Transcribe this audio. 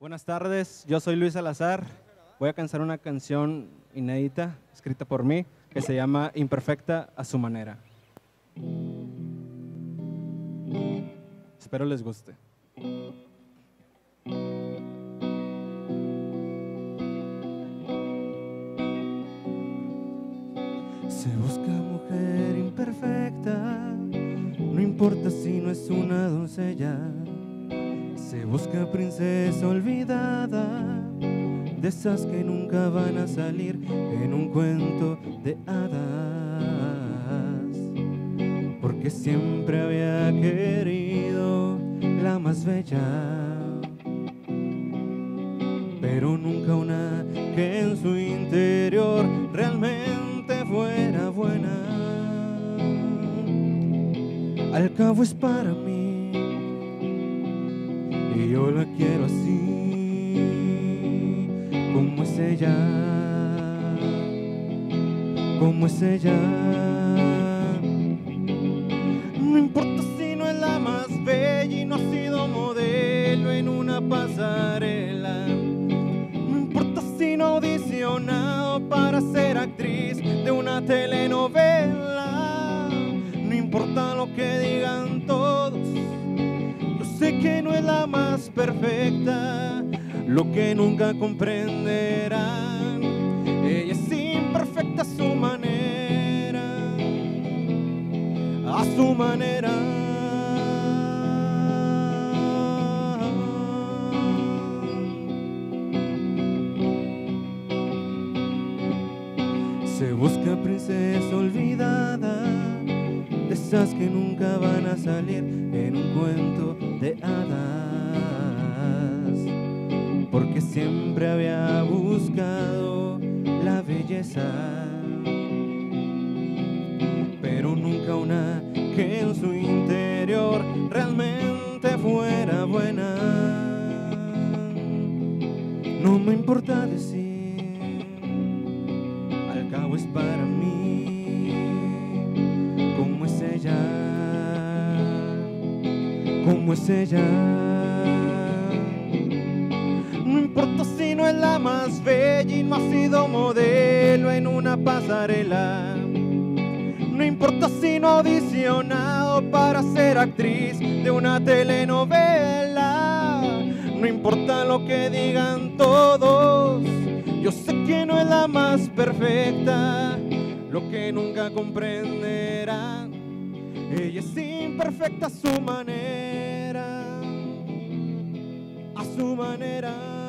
Buenas tardes, yo soy Luis Salazar. Voy a cantar una canción inédita, escrita por mí, que se llama Imperfecta a su manera. Espero les guste. Se busca mujer imperfecta, no importa si no es una doncella. Se busca princesa olvidada, de esas que nunca van a salir en un cuento de hadas. Porque siempre había querido la más bella, pero nunca una que en su interior realmente fuera buena. Al cabo es para mí y yo la quiero así, como es ella, como es ella. No importa si no es la más bella y no ha sido modelo en una pasarela. No importa si no ha audicionado para ser actriz de una telenovela. No importa lo que digan todos, yo sé que no es la más perfecta. Lo que nunca comprenderán, ella es imperfecta a su manera, a su manera. Se busca princesa olvidada, de esas que nunca van a salir en un cuento de hadas. Porque siempre había buscado la belleza, pero nunca una que en su interior realmente fuera buena. No me importa decir, al cabo es para mí, como es ella, como es ella. No importa si no es la más bella y no ha sido modelo en una pasarela. No importa si no ha audicionado para ser actriz de una telenovela. No importa lo que digan todos, yo sé que no es la más perfecta. Lo que nunca comprenderán, ella es imperfecta a su manera, a su manera.